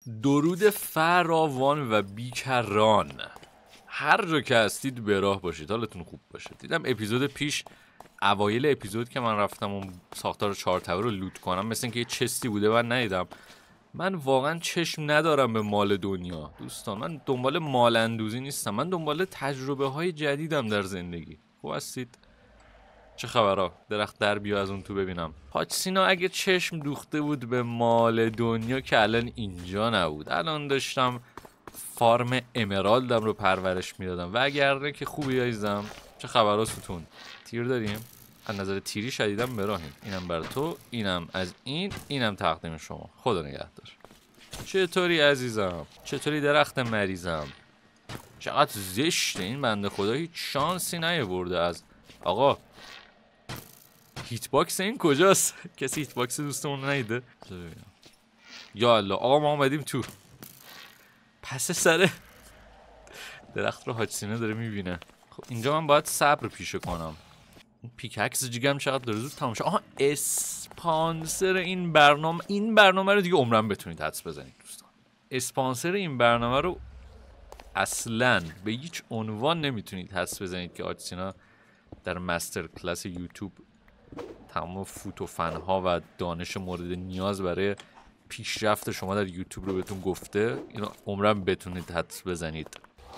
درود فراوان و بیکران، هر جا که هستید به راه باشید، حالتون خوب باشه. دیدم اپیزود پیش، اوایل اپیزود که من رفتم اون ساختار 4 تاور رو لوت کنم، مثل اینکه یه چستی بوده من ندیدم. من واقعا چشم ندارم به مال دنیا دوستان، من دنبال مال اندوزی نیستم، من دنبال تجربه های جدیدم در زندگی. خوب هستید؟ چه خبرها؟ درخت در بیا از اون تو ببینم. حاج سینا اگه چشم دوخته بود به مال دنیا که الان اینجا نبود، الان داشتم فارم امرالدم رو پرورش میدادم. و اگر نه که خوبی عزیزم. چه خبرها ستون؟ تیر داریم؟ از نظر تیری شدیدم براهیم. اینم بر تو، اینم از اینم تقدیم شما. خدا نگهدار. چطوری عزیزم؟ چطوری درخت مریضم؟ چقدر زشته این بنده خدا، هیچ شانسی نیاورده. از آقا هیت باکس این کجاست؟ کسی هیت باکس دوستمون رو ندیده؟ یا الله، آقا ما اومدیم تو. پس سر درخت رو حاج سینا داره میبینه. خب اینجا من باید صبر پیشه کنم. این پیککس جیگم چقدر داره زود تمام شد. آها، اسپانسر این برنامه رو دیگه عمرم بتونید حدس بزنید دوستان. اسپانسر این برنامه رو اصلاً به هیچ عنوان نمیتونید حدس بزنید که حاج سینا در مستر کلاس یوتیوب تمام فوت و فنها و دانش مورد نیاز برای پیشرفت شما در یوتیوب رو بهتون گفته. اینو عمرم بتونید حدس بزنید.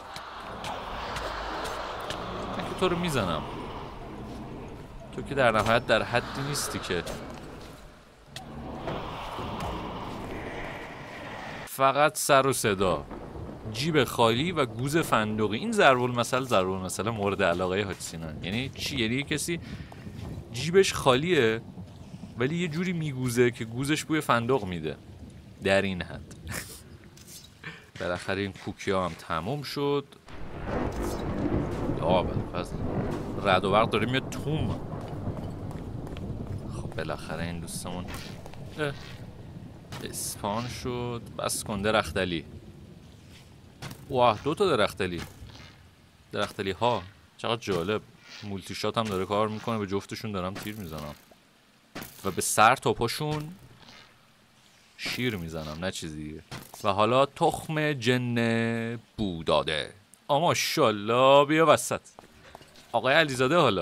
من که تو رو میزنم، تو که در نهایت در حدی نیستی که فقط سر و صدا، جیب خالی و گوز فندقی. این ضرب المثل مورد علاقه حاج سینا. یعنی چی؟ یعنی کسی جیبش خالیه ولی یه جوری میگوزه که گوزش بوی فندق میده. در این حد. بالاخره این کوکی ها هم تموم شد. یا بلفظ رد و برق داره میاد توم. خب بالاخره این دوستمون اسپان شد. بس کن درختلی. واه، 2 تا درختلی ها. چقدر جالب. مولتی شات هم داره کار میکنه. به جفتشون دارم تیر میزنم و به سر تاپاشون شیر میزنم، نه چیزی دیگه. و حالا تخم جن بو داده. ماشاءالله، بیا وسط آقای علیزاده. حالا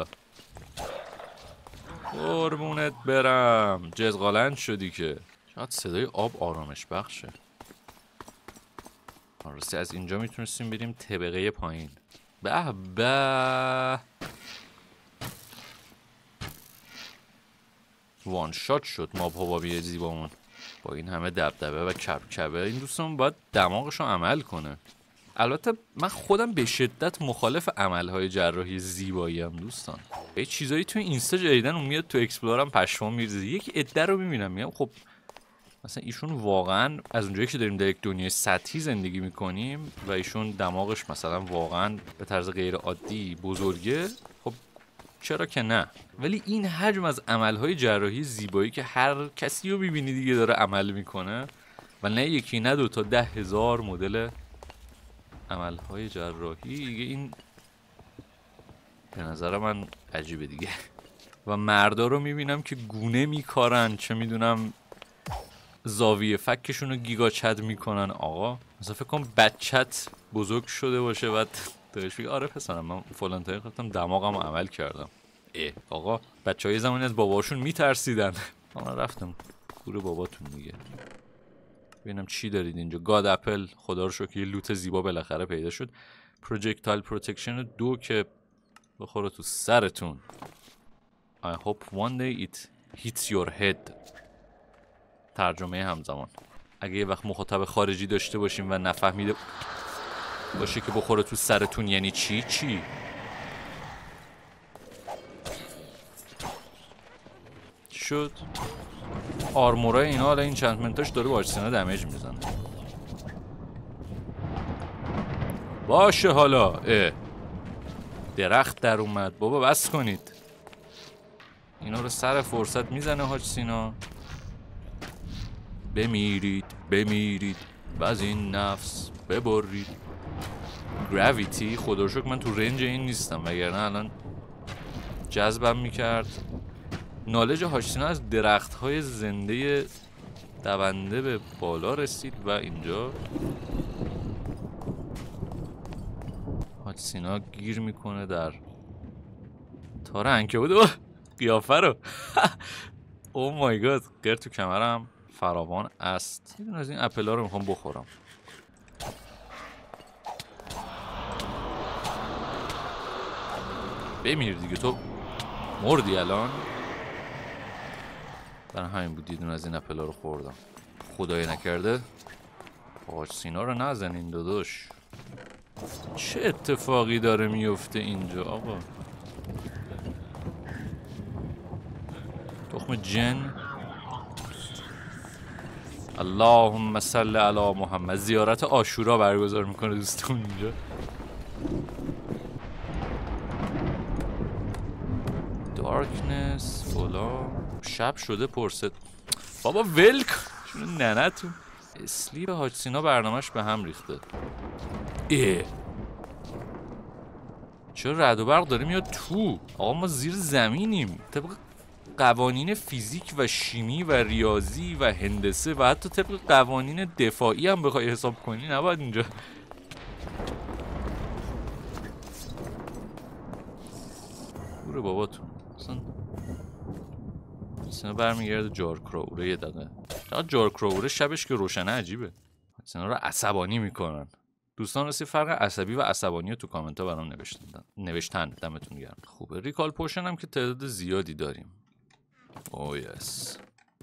قربونت برم، جزغالند شدی که. شاید صدای آب آرامش بخشه. راستی از اینجا میتونستیم بریم طبقه پایین. به به، وان شات شد ماب حبابی زیبامون با این همه دبدبه و کبکبه. این دوستان باید دماغشو عمل کنه. البته من خودم به شدت مخالف عملهای جراحی زیبایی هم دوستان. یه چیزایی تو اینستا جدیدن اون میاد تو اکسپلورم پشمام میریزه. یک عده رو میبینم میگم خب مثلا ایشون واقعا از اونجایی که داریم در یک دنیای سطحی زندگی میکنیم و ایشون دماغش مثلا واقعا به طرز غیر عادی بزرگه، خب چرا که نه. ولی این حجم از عملهای جراحی زیبایی که هر کسی رو میبینی دیگه داره عمل میکنه و نه یکی نه 2 تا 10,000 مدل عملهای جراحی دیگه، این به نظر من عجیبه دیگه. و مردا رو میبینم که گونه میکارن، چه میدونم زاویه فکشون رو گیگا چد میکنن. آقا مثلا فکر کنم بچت بزرگ شده باشه بعد داشت بگه آره پسرم من فلان تایی گفتم دماغم عمل کردم. آقا بچه های زمانی از باباشون میترسیدن. من رفتم گور باباتون دیگه. ببینم چی دارید اینجا. گاد اپل، خدا رو شکر یه لوت زیبا بالاخره پیدا شد. پروژکتایل پروتکشن 2 که بخوره تو سرتون. I hope one day it hits your head. ترجمه همزمان. اگه یه وقت مخاطب خارجی داشته باشیم و نفهمیده باشه که بخوره تو سرتون یعنی چی؟ شد آرمورای اینا، حالا این چند منتاش داره با حاج سینا دمیج میزنه. باشه حالا درخت در اومد بابا، بس کنید. اینا رو سر فرصت میزنه حاج سینا. بمیرید و از این نفس ببرید. گراویتی، خدا رو شکر من تو رنج این نیستم وگرنه الان جذبم میکرد. نالج حاج سینا از درخت‌های زنده دونده به بالا رسید و اینجا حاج سینا گیر میکنه در تار عنکبوت. قیافه رو او مای گاد. گر تو کمرم فراوان است. یه دونه از این اپلا رو میخوام بخورم. بمیر دیگه، تو مردی الان. برای همین بود یه دونه از این اپلا رو خوردم. خدای نکرده حاج سینا رو نزنین داداش. چه اتفاقی داره میفته اینجا آقا؟ تخم جن. اللهم صل علی محمد. زیارت عاشورا برگزار میکنه دوستون اینجا. دارکنس فلا. شب شده پرسد بابا ول کن شونو ننتون. اسلیپ حاج سینا برنامهش به هم ریخته. چرا رعد و برق داره میاد تو؟ آقا ما زیر زمینیم. طبق قوانین فیزیک و شیمی و ریاضی و هندسه و حتی طبق قوانین دفاعی هم بخوای حساب کنی نباید اینجا. بوره باباتون اصلا برمیگرده جارکراوره. یه دقیقه جارکراوره شبش که روشنه عجیبه. اصلا رو عصبانی میکنن. دوستان راستی فرق عصبی و عصبانی تو کامنت ها برام نوشتن. دمتون گرم. خوبه. ریکال پوشن هم که تعداد زیادی داریم. اوه یس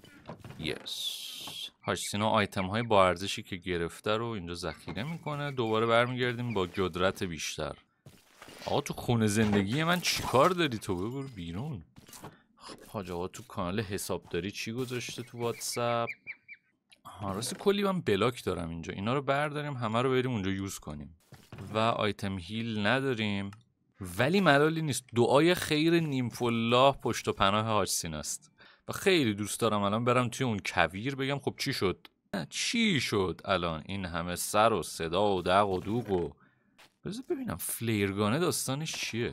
حاج سینا آیتم های با ارزشی که گرفته رو اینجا ذخیره میکنه. دوباره برمیگردیم با قدرت بیشتر. آقا تو خونه زندگی من چی کار داری تو؟ بگو بیرون. خب حاج آقا تو کانال حسابداری چی گذاشته تو واتساپ؟ راستی کلی من بلاک دارم اینجا. اینا رو برداریم همه رو بریم اونجا یوز کنیم. و آیتم هیل نداریم ولی ملالی نیست. دعای خیر نیمفالله پشت و پناه حاج سیناست و خیلی دوست دارم الان برم توی اون کویر بگم خب چی شد الان این همه سر و صدا و دق و دوق و بذار ببینم فلیرگانه داستانش چیه.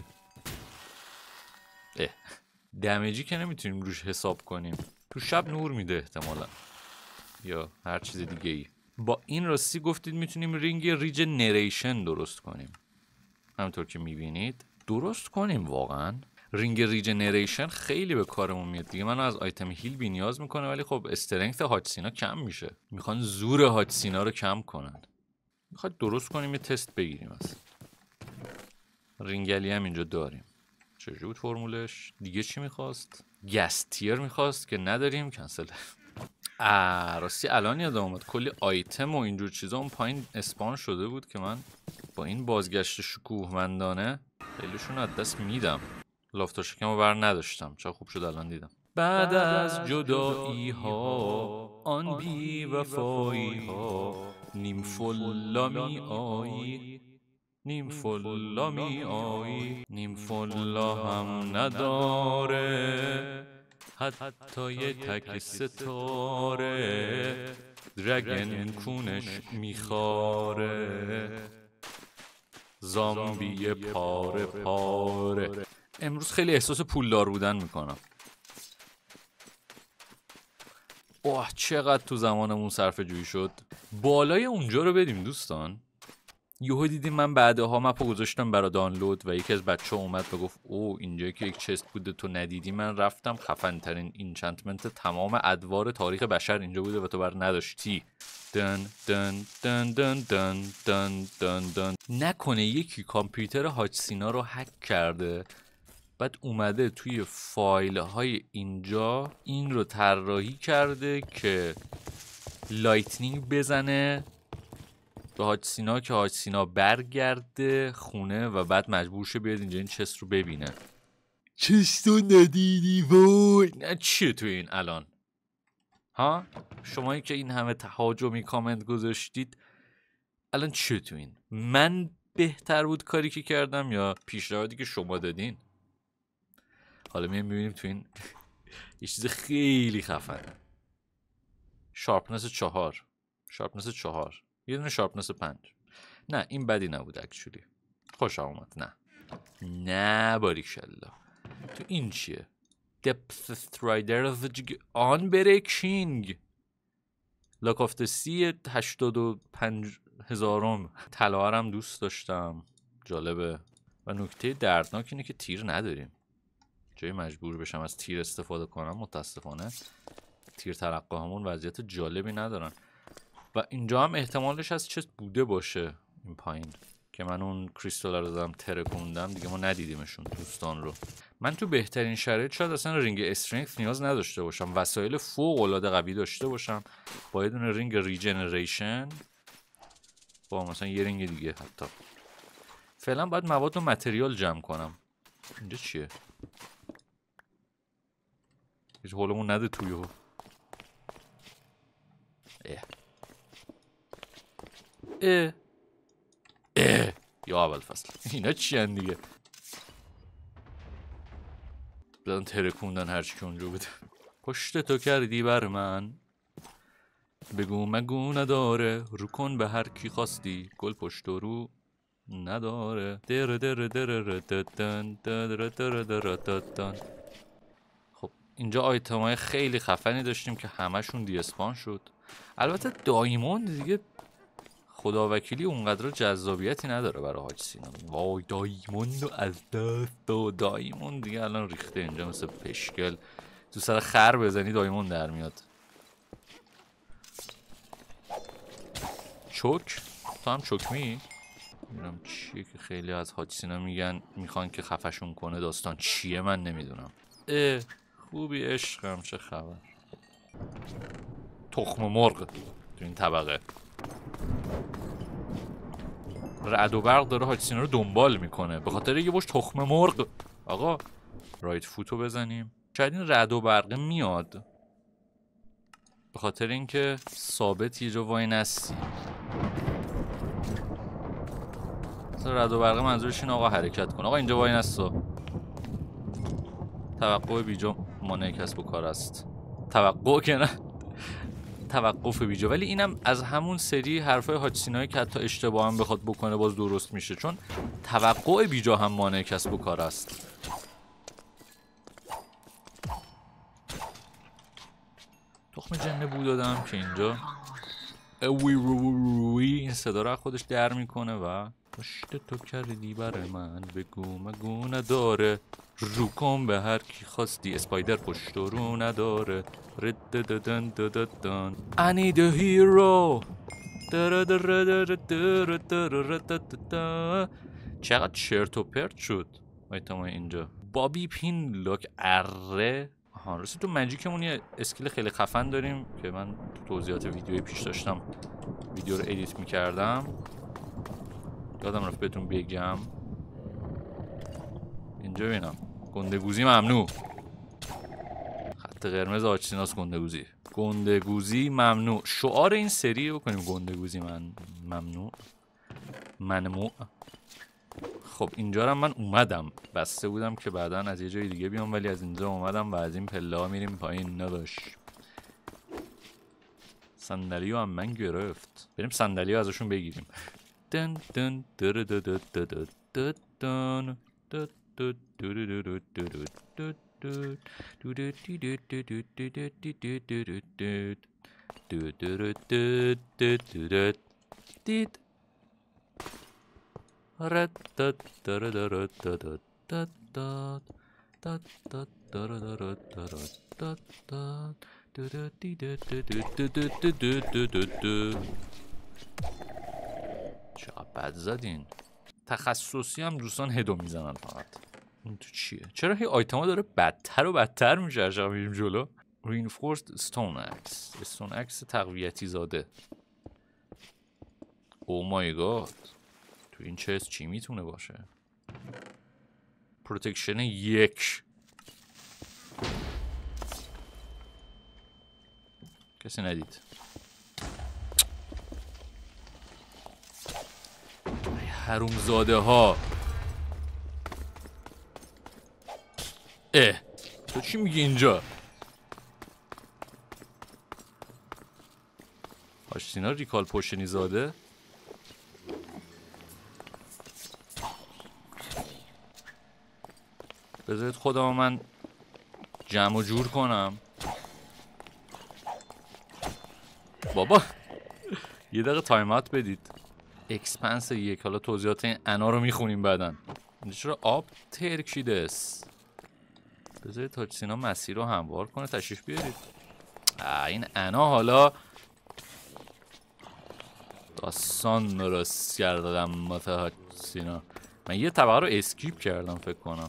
دمیجی که نمیتونیم روش حساب کنیم. تو شب نور میده احتمالا یا هر چیز دیگه ای. با این راستی گفتید میتونیم رینگ ریجنریشن درست کنیم. همونطور که میبینید درست کنیم. واقعا رینگ ریجنریشن خیلی به کارمون میاد دیگه. منو از آیتم هیل بی نیاز میکنه ولی خب استرنگث حاج سینا کم میشه. میخوان زور حاج سینا رو کم کنن. میخواد درست کنیم یه تست بگیریم. از رینگلی هم اینجا داریم. چجوری بود فرمولش؟ دیگه چی میخواست؟ گستیر میخواست که نداریم. کنسل. راستی الان یادم اومد کلی آیتم و اینجور چیزا اون پایین اسپان شده بود که من با این بازگشت شکوهمندانه خیلیشون از دست میدم. لافتر شکم رو بر نداشتم. چه خوب شد الان دیدم. بعد از جدایی ها آن بی وفایی ها نیمفالا می آیی. نیمفالا می آیی. نیمفالا هم نداره حتی یه تک ستاره. درگن کونش میخاره. زامبی پاره پاره. امروز خیلی احساس پولدار بودن میکنم. اوه چقدر تو زمانمون صرفه جویی شد. بالای اونجا رو بدیم دوستان. یهو دیدیم من بعدها مپو گذاشتم برای دانلود و یکی از بچه ها اومد و گفت او اینجایی که یک چست بوده تو ندیدی. من رفتم خفن ترین اینچنتمنت تمام ادوار تاریخ بشر اینجا بوده و تو بر نداشتی. دن دن دن دن دن دن دن دن. نکنه یکی کامپیوتر حاج سینا رو هک کرده بعد اومده توی فایل های اینجا این رو طراحی کرده که لایتنینگ بزنه به حاج سینا که حاج سینا برگرده خونه و بعد مجبور شه بیاد اینجا این چست رو ببینه. چست رو ندیدی وای. نه چیه تو این الان؟ ها؟ شمایی که این همه تهاجمی کامنت گذاشتید الان چیه تو این؟ من بهتر بود کاری که کردم یا پیشنهادی که شما دادین؟ حالا میبینیم تو این یه چیز خیلی خفنه. شارپنس 4. شارپنس 4 یه دونه شارپنس 5. نه این بدی نبود اکچولی. خوشم اومد. نه باریکشالله. تو این چیه؟ دپث استرایدر آن بریکینگ. لاک آف سی 85,000 طلا هم دوست داشتم، جالبه. و نکته دردناک اینه که تیر نداریم، جایی مجبور بشم از تیر استفاده کنم. متاسفانه تیر ترقه همون وضعیت جالبی ندارن. و اینجا هم احتمالش از چه بوده باشه این پایین که من اون کریستال رو دادم ترکوندم دیگه، ما ندیدیمشون دوستان رو. من تو بهترین شرایط شاید اصلا رینگ استرنگث نیاز نداشته باشم، وسایل فوق العاده قوی داشته باشم با یه دونه رینگ ریجنریشن، با مثلا یه رینگ دیگه. حتی فعلا باید مواد و متریال جمع کنم. اینجا چیه؟ هیچ حولمون نده تویو. یا اول فصل اینا چی هن دیگه؟ بدن ترکوندن هرچی که اونجا بوده. پشت تو کردی بر من، بگو مگو نداره، رو کن به هر کی خواستی، گل پشت رو نداره. در در در ددن در در در ددن. خب اینجا آیتم های خیلی خفنی داشتیم که همشون دی اسپان شد. البته دایموند دیگه خدا وکیلی اونقدر جذابیتی نداره برای حاج سینا. وای دایموند رو از دست داد. دایموند دیگه الان ریخته اینجا مثل پشگل، تو سر خر بزنی دایموند در میاد. چوک؟ تو هم چوکمی؟ میدونم چیه که خیلی از حاج سینا میگن میخوان که خفشون کنه. داستان چیه من نمیدونم. خوبی عشقم، چه خبر؟ تخم مرغ تو این طبقه. رعد و برق داره حاج سینا رو دنبال میکنه به خاطر یه بوش تخم مرغ. آقا رایت فوتو بزنیم. شاید این رعد و برقه میاد به خاطر اینکه ثابت یه جا وای نستی. رعد و برقه منظورش این آقا حرکت کن. آقا اینجا وای نستا. توقع بیجا مانع کسب و کار است. توقع که نه، توقف بیجا. ولی اینم از همون سری حرفای حاج سینایی که حتی اشتباه هم بخواد بکنه باز درست میشه، چون توقع بیجا هم مانع کسب و کار است. تخم جنه بود دادم که اینجا این صدا رو خودش در میکنه و پشت تو کردی بر من، بگو مگو نداره، رو کن به هر کی خواستی، اسپایدر پشت رو نداره. ردددن دددن I need a hero. چقدر چرت و پرت شد آیتم اینجا. بابی پین لاک اره. ها راستی تو ماجیکمون یه اسکیل خیلی خفن داریم که من تو توضیحات ویدیوی پیش داشتم ویدیو رو ادیت میکردم، یادم رفت بهتون بگم. اینجا ببینم گندگوزی ممنوع. خط قرمز حاج سیناست گندگوزی. گندگوزی ممنوع. شعار این سری رو کنیم گندگوزی ممنوع. ممنوع. خب اینجا رو من اومدم، بسته بودم که بعدا از یه جای دیگه بیام ولی از اینجا اومدم و از این پله ها میریم پایین. نداشت صندلی هم من گرفت. بریم صندلی ازشون بگیریم. دن دن در در در در در دن در در در در در چقدر بد زدین. تخصصی هم دوستان هدو میزنن فقط. این تو چیه؟ چرا هی آیتما داره بدتر و بدتر میشه هر شب میریم جلو؟ Reinforced Stone Axe. Stone Axe تقویتی زاده. او مای گاد. تو این چست چی میتونه باشه؟ پروتکشن 1. کسی ندید. حرومزاده ها. تو چی میگی اینجا؟ حاج سینا ریکال پوشنی زاده. بذارید خودم من جمع و جور کنم. بابا یه دقیقه تایم اوت بدید. اکسپنس 1. حالا توضیحات این انا رو میخونیم بعدن. اینجا چرا آب ترکیده است؟ بذارید هاچسینا مسیر رو هموار کنه. تشریف بیارید. این انا حالا داستان درست کردم متا هاچسینا. من یه طبقه رو اسکیپ کردم فکر کنم.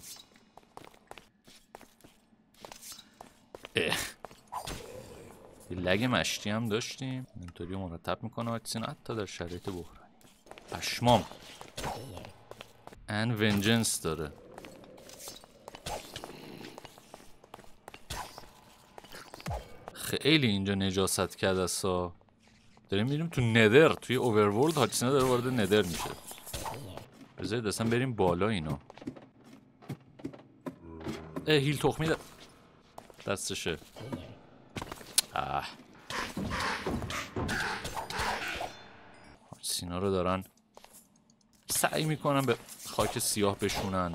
یه لگ مشتی هم داشتیم. اینطوری مرتب میکنه هاچسینا حتی در شرایط بحرانی. پشمام ان ونجنس داره. خیلی اینجا نجاست کرده است. داریم میریم تو ندر. توی اوورورلد هاچسینا داره وارد ندر میشه. بذارید اصلا بریم بالا اینا. هیل تخمی دستشه. هاچسینا رو دارن سعی میکنن به خاک سیاه بشونن.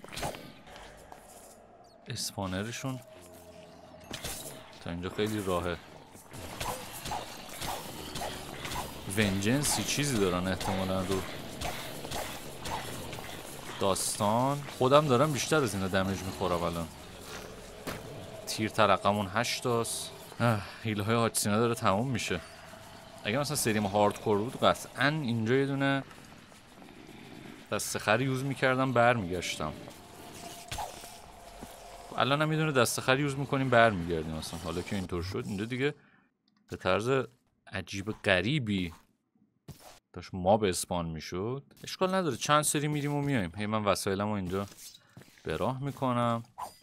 اسپانرشون تا اینجا خیلی راهه. ونجنسی چیزی دارن احتمالا رو داستان. خودم دارم بیشتر از اینا دمیج میخورم الان. تیر ترقمون 8 تاست. هیل های هاچسینا داره تموم میشه. اگه مثلا سریم هاردکور بود قطعا اینجا یه دونه دستخر یوز میکردم برمیگشتم. الان هم یه دونه دستخر یوز میکنیم برمیگردیم اصلا. حالا که اینطور شد اینجا دیگه به طرز عجیب غریبی داشت ماب اسپان میشد. اشکال نداره چند سری میریم و میایم. هی من وسایلمو اینجا به راه میکنم.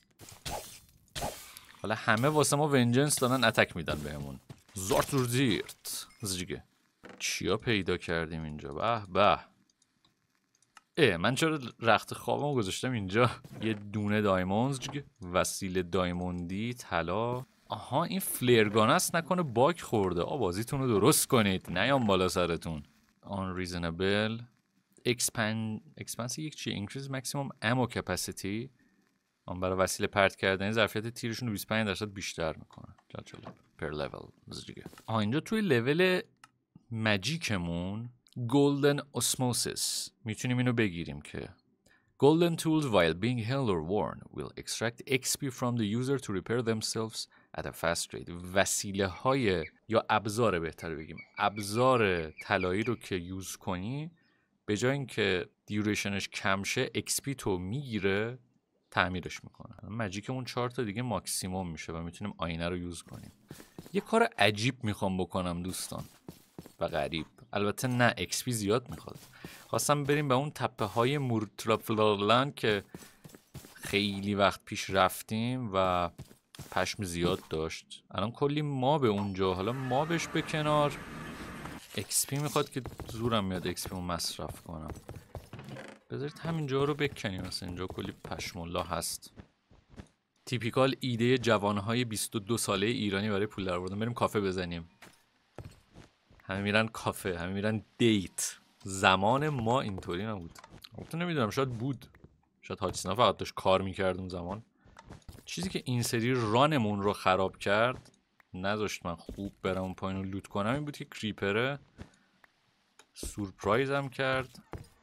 حالا همه واسه ما ونجنس دارن اتک میدن بهمون. زارتوردیرت زیگه. چیا پیدا کردیم اینجا؟ به به. من چرا رخت خوابمو گذاشتم اینجا؟ یه دونه دایموندز، وسیله دایموندی، طلا. آها این فلیرگان است. نکنه باگ خورده. بازیتون رو درست کنید نیام بالا سرتون. unreasonable expanse یک چیه؟ increase maximum ammo capacity. اون برای وسیله پرت کردن ظرفیت تیرشون رو 25% بیشتر میکنه. پر level دیگه. اینجا توی لول ماجیکمون Golden Osmosis میتونیم اینو بگیریم که Golden tools while being held or worn will extract XP from the user to repair themselves at a fast rate. وسیله های یا ابزار بهتر بگیم ابزار طلایی رو که یوز کنی به جای اینکه دیوریشنش کم شه XP تو میگیره تعمیرش میکنه. ماجیکمون 4 تا دیگه ماکسیموم میشه و میتونیم آینه رو یوز کنیم. یه کار عجیب میخوام بکنم دوستان و غریب. البته نه XP زیاد میخواد. خواستم بریم به اون تپه های مورترافلارلند که خیلی وقت پیش رفتیم و پشم زیاد داشت. الان کلی ماب اونجا. حالا مابش به کنار XP میخواد که زورم میاد XP رو مصرف کنم. بذارید همینجا رو بکنیم. مثلا اینجا کلی پشم الله هست. تیپیکال ایده جوانهای 22 ساله ایرانی برای پول در آوردن. بریم کافه بزنیم. همه میرن کافه، همه میرن دیت. زمان ما اینطوری نبود. البته نمیدونم شاید بود. شاید هاچسینا فقط داشت کار میکرد اون زمان. چیزی که این سری رانمون رو خراب کرد نذاشت من خوب برم اون پایین رو لوت کنم این بود که کریپره سورپرایزم کرد.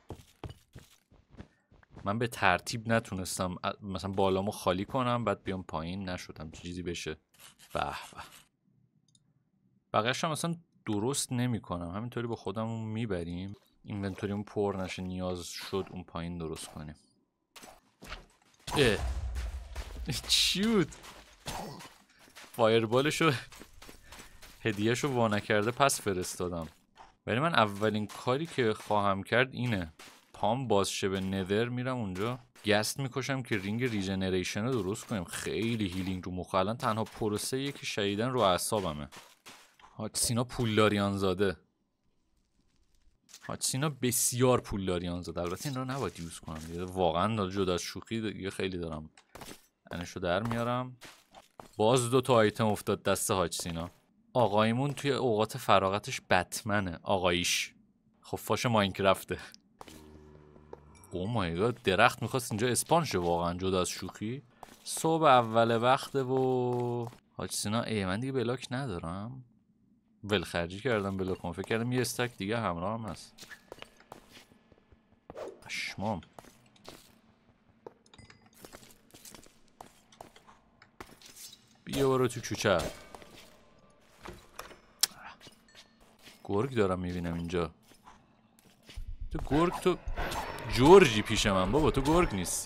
من به ترتیب نتونستم مثلا بالامو خالی کنم بعد بیام پایین. نشدم چیزی بشه. به به. بقیه‌اش هم مثلا درست نمی کنم. همینطوری با خودمون میبریم. اینونتوریمون پر نشه. نیاز شد اون پایین درست کنیم. چی بود؟ فایربالشو هدیهشو وا نکرده پس فرستادم. ولی من اولین کاری که خواهم کرد اینه. پام باز شه به ندر میرم اونجا گست میکشم که رینگ ریجنریشن رو درست کنیم. خیلی هیلینگ رو مخه. الان تنها پروسه که شدیدن رو اعصابمه. هاچسینا پولداریان زاده. هاچسینا بسیار پولداریان زاده. البته این رو نباید یوز کنم. واقعا جدا از شوخی دیگه خیلی دارم انشو در میارم. باز 2 تا آیتم افتاد دست هاچسینا. آقایمون توی اوقات فراغتش بتمنه. آقاییش خفاش ماینکرافته. او مای گاد درخت میخواست اینجا اسپان شه. واقعا جدا از شوخی صبح اول وقته و هاچسینا من دیگه بلاک ندارم. ولخرجی کردم بلا کن. فکر کردم یه استک دیگه همراه هم هست. پشمام. بیا برو تو کوچه. گرگ دارم میبینم اینجا. تو گرگ تو جورجی پیش من بابا، تو گرگ نیستی.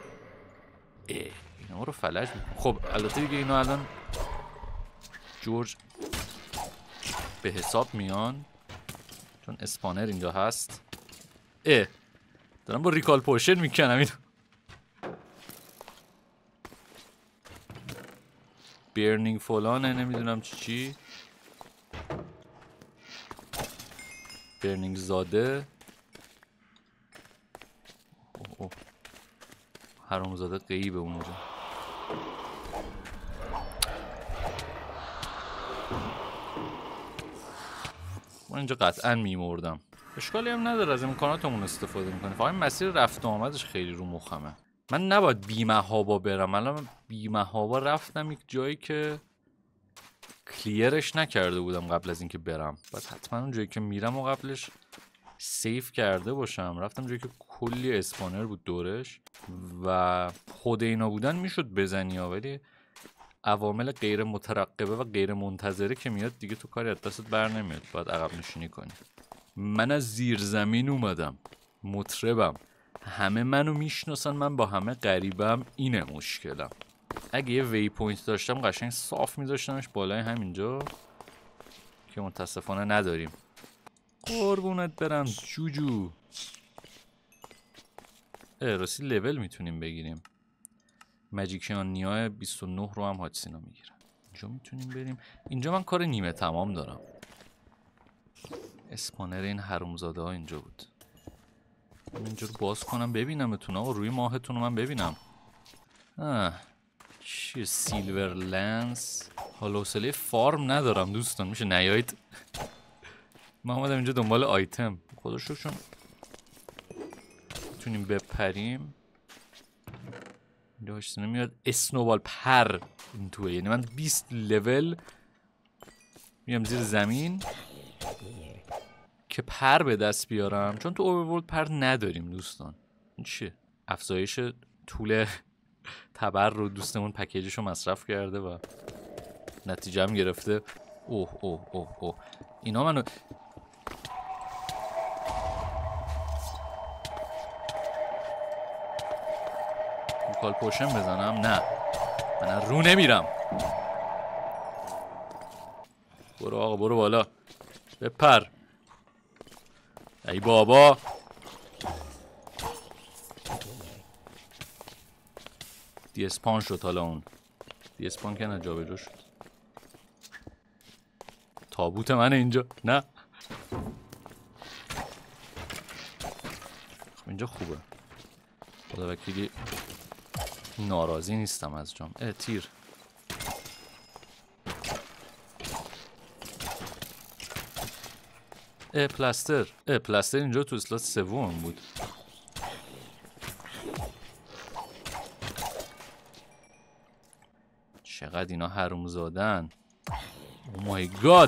اینا رو فلج میکنم. خب البته دیگه اینا الان جورج به حساب میان چون اسپانر اینجا هست. دارم با ریکال پوشن میکنم اینو. بیرنینگ فلانه نمیدونم چی. برنینگ زاده. حرام زاده قیبه اونجا. من اینجا قطعا میمردم. اشکالی هم نداره، از امکاناتمون استفاده میکنه. فقط مسیر رفت و آمدش خیلی رو مخمه. من نباید بی‌محابا برم. الان بی‌محابا رفتم یک جایی که کلیرش نکرده بودم قبل از اینکه برم. باید حتما اون جایی که میرم و قبلش سیف کرده باشم. رفتم جایی که کلی اسپانر بود دورش و خود اینا بودن میشد بزنی ها، ولی عوامل غیر مترقبه و غیر منتظره که میاد دیگه تو کاری از دستت بر نمیاد. باید عقب نشینی کنی. من از زیر زمین اومدم، مطربم، همه منو میشناسن، من با همه غریبم، اینه مشکلم. اگه یه وی پوینت داشتم قشنگ صاف میذاشتمش بالای همینجا که متاسفانه نداریم. قربونت برم جوجو. راستی لول میتونیم بگیریم. ماجیکیان نیای 29 رو هم هاچسینا میگیرن. اینجا میتونیم بریم. اینجا من کار نیمه تمام دارم. اسپانر این حرومزاده ها اینجا بود. اینجا رو باز کنم ببینمتون آقا، روی ماهتون رو من ببینم. چیه سیلور لنس. حالا حوصله فارم ندارم دوستان، میشه نیایید. من اومدم اینجا دنبال آیتم. خدا شکر چون میتونیم بپریم. داشت نمیاد اسنوبال پر این توه. یعنی من 20 لول میام زیر زمین که پر به دست بیارم، چون تو اوورورلد پر نداریم دوستان. این چیه؟ افزایش طول تبر رو دوستمون پکیجش رو مصرف کرده و نتیجه هم گرفته. اوه اوه اوه اوه اینا منو ریکال پوشن بزنم. نه من رو نمیرم. برو آقا برو بالا بپر. ای بابا دی اسپان شد. حالا اون دی اسپان که نه جابجا شد. تابوت من اینجا. نه خب اینجا خوبه. خدا وکیلی ناراضی نیستم از جام. تیر. پلاستر. پلاستر اینجا تو اسلات سوم بود. چقدر اینا حروم زادن. او مای گاد.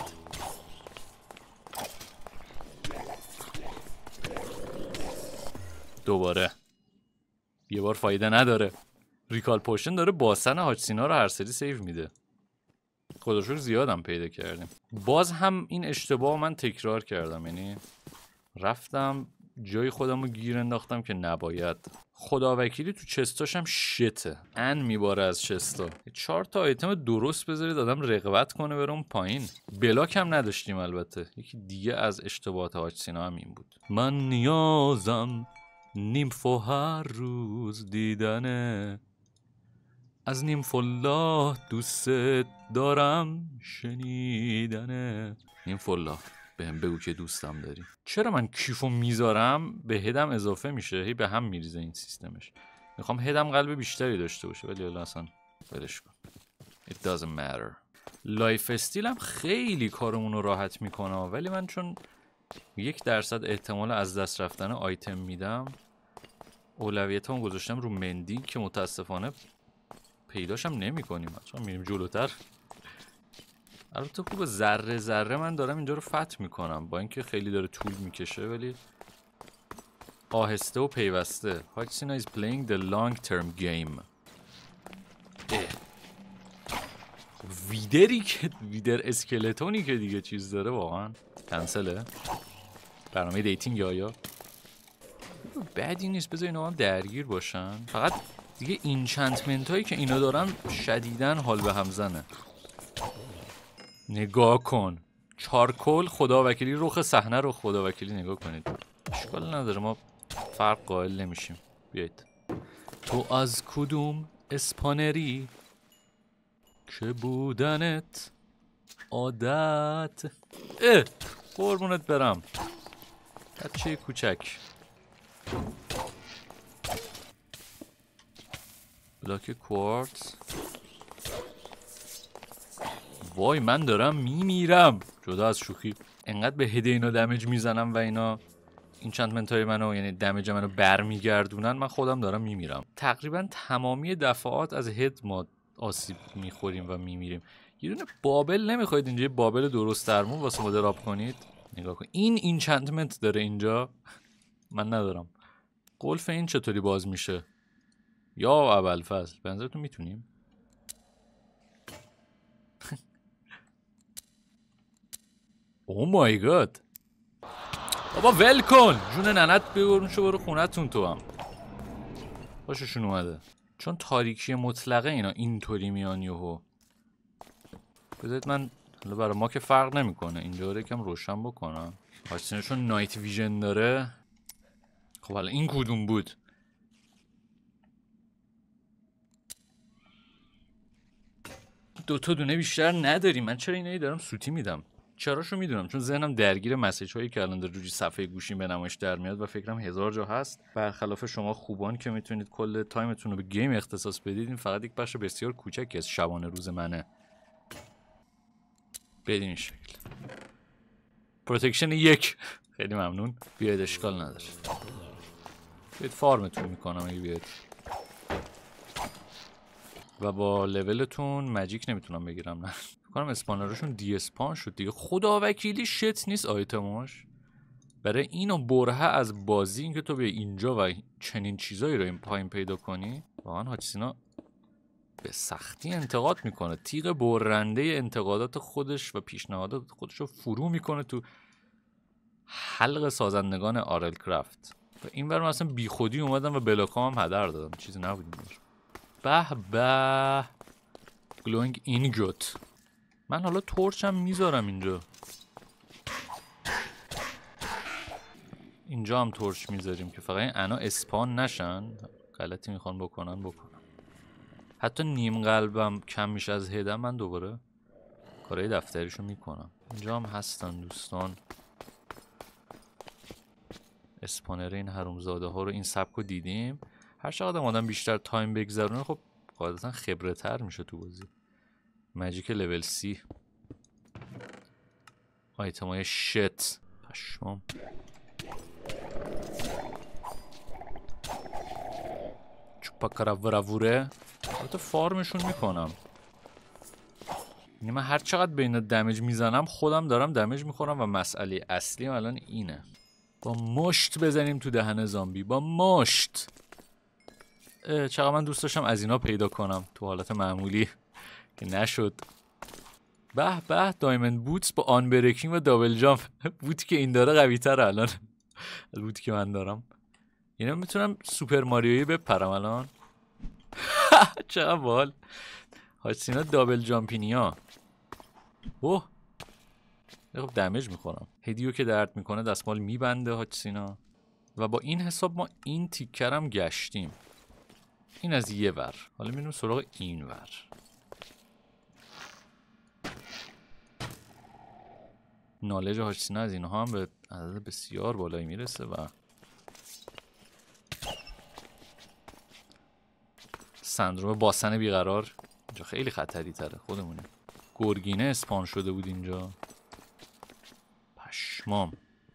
دوباره یه بار فایده نداره. ریکال پوشن داره باسن هاچسینا رو هر سری سیو میده. خدا شکر زیادم پیدا کردیم. باز هم این اشتباه من تکرار کردم. یعنی رفتم جای خودم رو گیر انداختم که نباید. خدا وکیلی تو چستاشم شته. ان میباره از چستا. 4 تا آیتم درست بذارید آدم رقبت کنه برم پایین. بلاک هم نداشتیم البته. یکی دیگه از اشتباهات هاچسینا هم این بود. من نیازم نیمفو هر روز دیدنه، از نیمفالله دوست دارم شنیدنه. نیمفالله بهم بگو که دوستم داری. چرا من کیفو میذارم به هدم اضافه میشه، هی به هم میریزه این سیستمش. میخوام هدم قلب بیشتری داشته باشه ولی الان اصلا ولش کن. It doesn't matter. لایف استیل هم خیلی کارمون رو راحت میکنه، ولی من چون 1% احتمال از دست رفتن آیتم میدم اولویتمو گذاشتم رو مندی که متاسفانه پیداشم نمی کنیم. چون میریم جلوتر البته خوبه ذره ذره من دارم اینجا رو فتح میکنم، با اینکه خیلی داره طول میکشه ولی آهسته و پیوسته. هاچسینا is playing the long term game. ویدری که ویدر اسکلتونی که دیگه چیز داره واقعا کنسله برنامه دیتینگ یا بدی نیست، بذار اینا هم درگیر باشن. فقط دیگه اینچنتمنت هایی که اینا دارن شدیدن حال به هم زنه. نگاه کن چارکول خداوکیلی، رخ صحنه رو خداوکیلی نگاه کنید. اشکال نداره ما فرق قائل نمیشیم. بیایید. تو از کدوم اسپانری که بودنت عادت. قربونت برم بچه کوچک. بلاک کوارتز. وای من دارم میمیرم. جدا از شوخی انقدر به هده اینا دمیج میزنم و اینا اینچنتمنت های منو، یعنی دمیج منو برمیگردونن، من خودم دارم میمیرم. تقریبا تمامی دفعات از هد ما آسیب میخوریم و میمیریم. یه دونه بابل نمیخواید اینجا؟ بابل درست درمون واسه ما دراب کنید. نگاه کن این اینچنتمنت داره اینجا، من ندارم. قلف این چطوری باز میشه؟ یا ابوالفضل به نظرتون میتونیم؟ اوه مای گاد. بابا ول کن جون ننت، بگرون شو برو خونتون. تو هم باششون اومده چون تاریکی مطلقه اینا اینطوری میان یهو. بذارید من حالا برای ما که فرق نمیکنه اینجا رو یکم روشن بکنم. هاچسینشون نایت ویژن داره. خب حالا این کدوم بود؟ دوتا دونه بیشتر نداریم. من چرا اینایی دارم سوتی میدم؟ چراشو میدونم چون ذهنم درگیر مسیج هایی که الان روی صفحه گوشیم به نمایش در میاد و فکرم 1000 جا هست. برخلاف شما خوبان که میتونید کل تایمتون رو به گیم اختصاص بدید، این فقط یک بخش بسیار کوچکی از شبانه روز منه. بدین شکل پروتکشن 1. خیلی ممنون. بیاید اشکال نداره. بیاید فارمتون میکنم اگه بیاید. و با لولتون ماجیک نمیتونم بگیرم. نه کنم اسپانرشون دی اسپان شد دیگه. خدا وکیلی شت نیست آیتماش. برای اینو برهه از بازی این که تو به اینجا و چنین چیزایی رو این پایین پیدا کنی. واقعا هاچسینا به سختی انتقاد میکنه. تیغ برنده انتقادات خودش و پیشنهادات خودش رو فرو میکنه تو حلق سازندگان آرل کرافت. و این برم اصلا بی خودی اومدم و بلاکام هم هدر دادم. چیزی نبود اینجا. به به گلوینگ اینگوت. من حالا تورچم میذارم اینجا. اینجا هم تورچ میذاریم که فقط این انا اسپان نشن. غلطی میخوان بکنن. حتی نیم قلبم کم میشه از هدم، من دوباره کارهای دفتریشو میکنم. اینجا هم هستن دوستان. اسپانر این حرومزاده ها رو این سبکو دیدیم. هر چقدر آدم بیشتر تایم بگذرونه خب قاعدتا خبره تر میشه تو بازی. ماجیک لول 30. آیتم های شت پشمام. چوپا کراوراوره. البته فارمشون میکنم. یعنی من هر چقدر به اینا دمیج میزنم خودم دارم دمیج میخورم و مسئله اصلی الان اینه. با مشت بزنیم تو دهن زامبی. با مشت. چقدر من دوست داشتم از اینا پیدا کنم تو حالت معمولی که نشد. به به دایموند بوتس با آن بریکینگ و دابل جامپ. بوتی که این داره قوی تره الان از بوتی که من دارم. یعنی میتونم سوپر ماریویی بپرم الان. چقدر بال. هاچسینا دابل جامپینیا. اوه خب دمیج میخورم. هدیو که درد میکنه دستمال میبنده هاچسینا. و با این حساب ما این تیکرم گشتیم. این از یه ور. حالا میریم سراغ این ور. نالج هاچسینا از اینها هم به عدد بسیار بالایی میرسه و سندروم باسن بیقرار اینجا خیلی خطری تره. خودمونه. گرگینه اسپان شده بود اینجا. پشمام.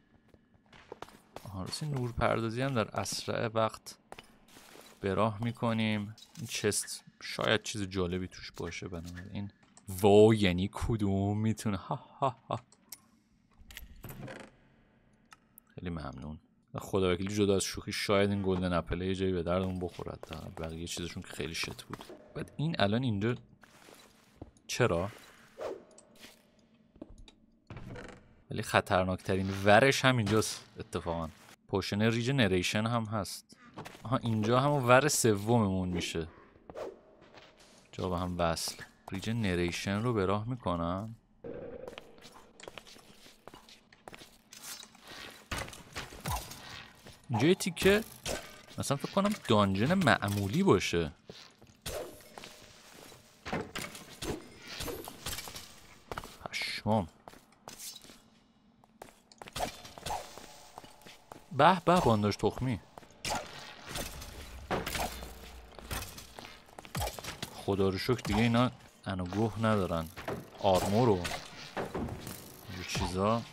راستی نور پردازی هم در اسرع وقت به راه میکنیم. این چست شاید چیز جالبی توش باشه. بنابراین واو یعنی کدوم میتونه. ها ها ها. خیلی ممنون. خدا وکیلی جدا از شوخی شاید این گلدن اپل یه جایی به دردمون بخورد. بقیه چیزشون که خیلی شت بود. بعد این الان اینجا چرا؟ ولی خطرناکترین ورش هم اینجاست اتفاقا. پوشن ریجنریشن هم هست. آها اینجا هم ور سوممون میشه. جا به هم وصل. ریجنریشن رو به راه میکنم. اینجا یه تیکه مثلا فکر کنم دانجن معمولی باشه. پشمام. به به بانداج تخمی. خدا رو شکر دیگه اینا انوگوه ندارن. آرمور و اینجور چیزا.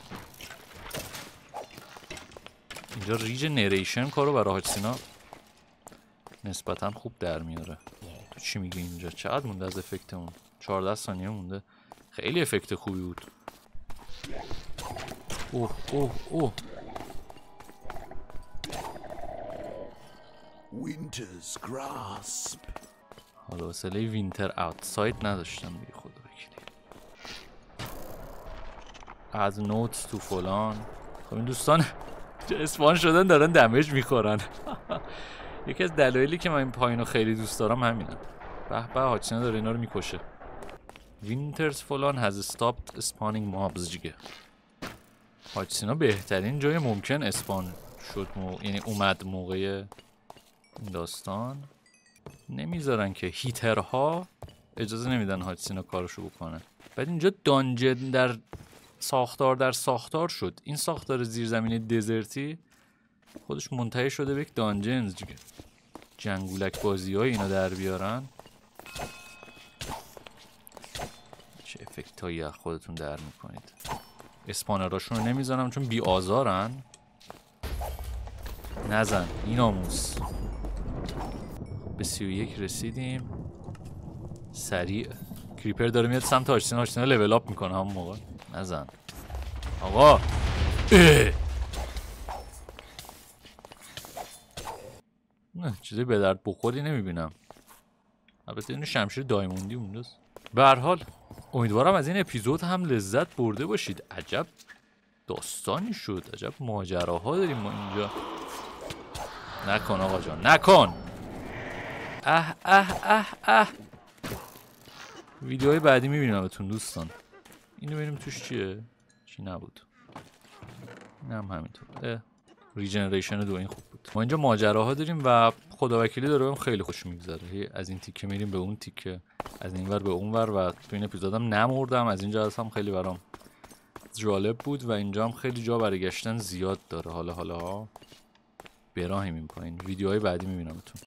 اینجا ریجنریشن کارو برای حاج سینا نسبتا خوب در میاره. تو چی میگی اینجا؟ چقدر مونده از افکتمون؟ 14 ثانیه مونده. خیلی افکت خوبی بود. اوه اوه اوه. Winter's grasp. حالا وصله وینتر اوتساید نداشتم دیگه خدا وکیلی. از نوتس تو فلان. خب این دوستان اسپان شدن دارن دمیج میخورن. یکی از دلایلی که من این پایینو خیلی دوست دارم همینه. به به حاج سینا داره اینا رو میکشه. وینترز فلان has stopped spawning mobs دیگه. حاج سینا بهترین جای ممکن اسپان شد یعنی اومد موقع این داستان. نمیذارن که هیترها اجازه نمیدن حاج سینا کارشو بکنه. بعد اینجا دانجن در ساختار شد. این ساختار زیرزمینی دزرتی خودش منتهی شده به یک دانجنز دیگه. جنگولک بازی های اینا در بیارن. چه افکت هایی از خودتون در میکنید. اسپانراشون رو نمیزنم چون بی آزارن. نزن این آموز. به 31 رسیدیم. سریع کریپر داره میاد سمت حاج سینا لول اپ میکنه همون موقع. نزن آقا. نه چیزی به درد بخوری نمیبینم. البته این شمشیر دایموندی اونجاست. به هر حال امیدوارم از این اپیزود هم لذت برده باشید. عجب داستانی شد. عجب ماجراها داریم ما اینجا. نکن آقا جان نکن. ویدیوهای بعدی میبینم بهتون دوستان. اینو ببینیم توش چیه. چی نبود. این هم همینطور. ریجنریشن دو این خوب بود. ما اینجا ماجراها داریم و خدا وکیلی داره بهم خیلی خوش میگذره. از این تیکه میریم به اون تیکه، از این ور به اون ور و تو این اپیزودم نمردم. از اینجا هم خیلی برام جالب بود و اینجا هم خیلی جا برای گشتن زیاد داره. حالا براهیم این پایین. ویدیوهای بعدی میبینمتون.